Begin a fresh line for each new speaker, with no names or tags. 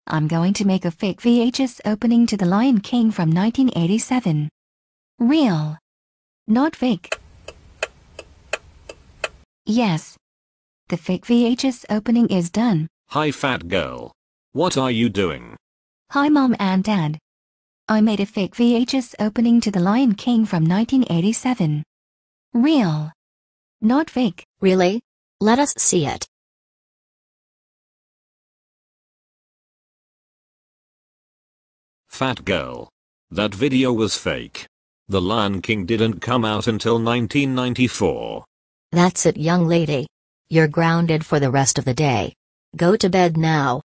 I'm going to make a fake VHS opening to The Lion King from 1987. Real. Not fake. Yes. The fake VHS opening is done.
Hi fat girl. What are you doing?
Hi Mom and Dad. I made a fake VHS opening to The Lion King from 1987. Real. Not fake.
Really? Let us see it.
Fat girl. That video was fake. The Lion King didn't come out until 1994.
That's it, young lady. You're grounded for the rest of the day. Go to bed now.